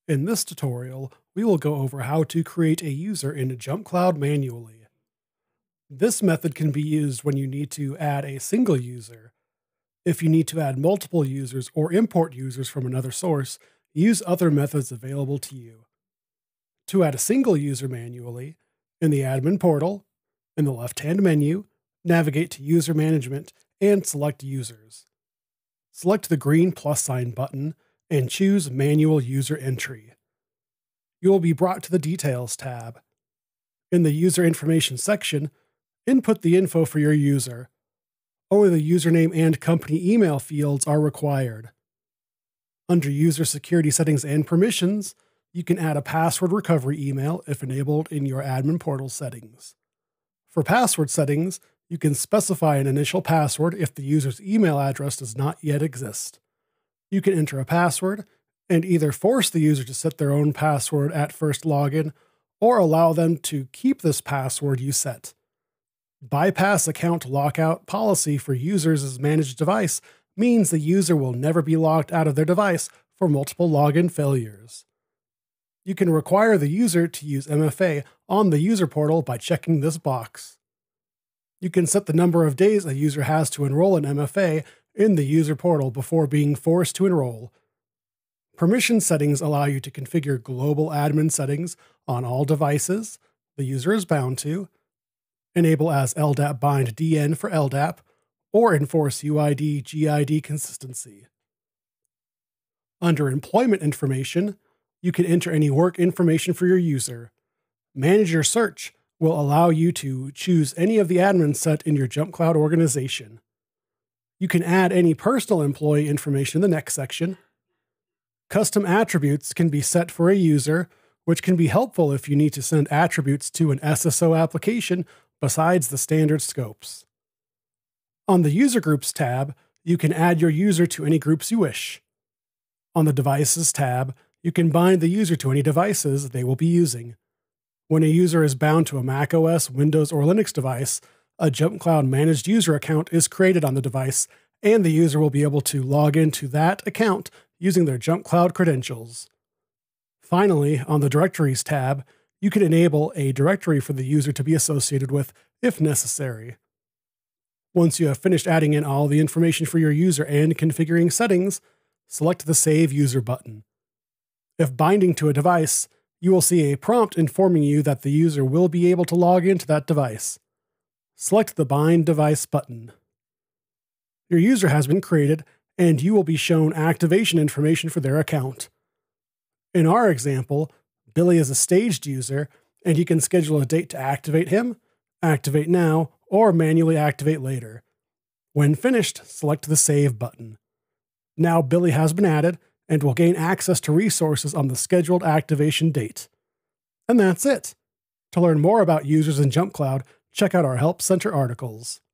In this tutorial, we will go over how to create a user in JumpCloud manually. This method can be used when you need to add a single user. If you need to add multiple users or import users from another source, use other methods available to you. To add a single user manually, in the admin portal, in the left-hand menu, navigate to User Management and select Users. Select the green plus sign button and choose Manual User Entry. You will be brought to the Details tab. In the User Information section, input the info for your user. Only the username and company email fields are required. Under User Security Settings and Permissions, you can add a password recovery email if enabled in your admin portal settings. For password settings, you can specify an initial password if the user's email address does not yet exist. You can enter a password and either force the user to set their own password at first login or allow them to keep this password you set. Bypass account lockout policy for users' managed device means the user will never be logged out of their device for multiple login failures. You can require the user to use MFA on the user portal by checking this box. You can set the number of days a user has to enroll in MFA in the user portal before being forced to enroll. Permission settings allow you to configure global admin settings on all devices the user is bound to, enable as LDAP bind DN for LDAP, or enforce UID-GID consistency. Under Employment Information, you can enter any work information for your user. Manager Search will allow you to choose any of the admins set in your JumpCloud organization. You can add any personal employee information in the next section. Custom attributes can be set for a user, which can be helpful if you need to send attributes to an SSO application besides the standard scopes. On the User Groups tab, you can add your user to any groups you wish. On the Devices tab, you can bind the user to any devices they will be using. When a user is bound to a macOS, Windows, or Linux device, a JumpCloud managed user account is created on the device, and the user will be able to log into that account using their JumpCloud credentials. Finally, on the Directories tab, you can enable a directory for the user to be associated with if necessary. Once you have finished adding in all the information for your user and configuring settings, select the Save User button. If binding to a device, you will see a prompt informing you that the user will be able to log into that device. Select the Bind Device button. Your user has been created, and you will be shown activation information for their account. In our example, Billy is a staged user, and you can schedule a date to activate him, activate now, or manually activate later. When finished, select the Save button. Now Billy has been added, and will gain access to resources on the scheduled activation date. And that's it. To learn more about users in JumpCloud, check out our Help Center articles.